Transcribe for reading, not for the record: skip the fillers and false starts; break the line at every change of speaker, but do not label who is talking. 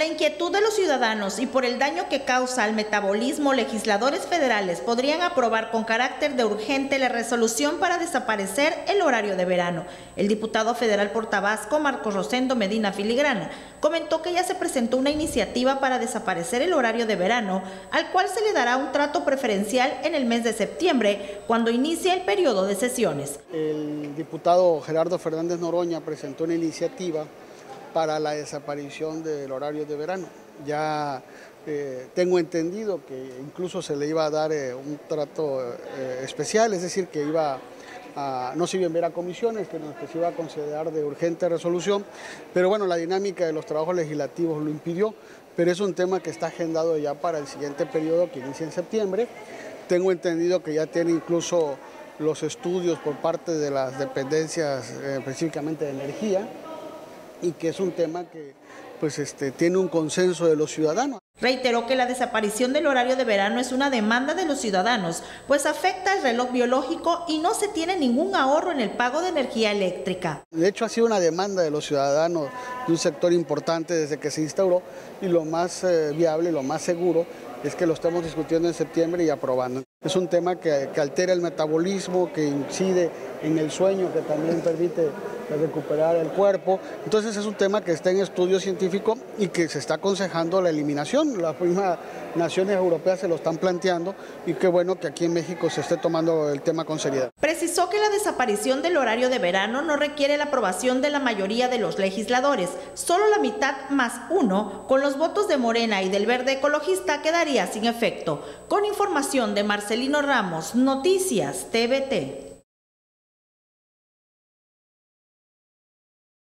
la inquietud de los ciudadanos y por el daño que causa al metabolismo, legisladores federales podrían aprobar con carácter de urgente la resolución para desaparecer el horario de verano. El diputado federal por Tabasco, Marcos Rosendo Medina Filigrana, comentó que ya se presentó una iniciativa para desaparecer el horario de verano, al cual se le dará un trato preferencial en el mes de septiembre, cuando inicie el periodo de sesiones.
El diputado Gerardo Fernández Noroña presentó una iniciativa para la desaparición del horario de verano. Ya tengo entendido que incluso se le iba a dar un trato especial, es decir, que no se iba a enviar a comisiones, que se iba a considerar de urgente resolución, pero bueno, la dinámica de los trabajos legislativos lo impidió, pero es un tema que está agendado ya para el siguiente periodo que inicia en septiembre. Tengo entendido que ya tiene incluso los estudios por parte de las dependencias, específicamente de energía, y que es un tema que tiene un consenso de los ciudadanos.
Reiteró que la desaparición del horario de verano es una demanda de los ciudadanos, pues afecta el reloj biológico y no se tiene ningún ahorro en el pago de energía eléctrica.
De hecho, ha sido una demanda de los ciudadanos de un sector importante desde que se instauró, y lo más viable, lo más seguro, es que lo estamos discutiendo en septiembre y aprobando. Es un tema que altera el metabolismo, que incide en el sueño, que también permite recuperar el cuerpo. Entonces es un tema que está en estudio científico y que se está aconsejando la eliminación. Las mismas naciones europeas se lo están planteando, y qué bueno que aquí en México se esté tomando el tema con seriedad.
Precisó que la desaparición del horario de verano no requiere la aprobación de la mayoría de los legisladores. Solo la mitad más uno, con los votos de Morena y del Verde Ecologista, quedaría sin efecto. Con información de Marcelino Ramos, Noticias TVT.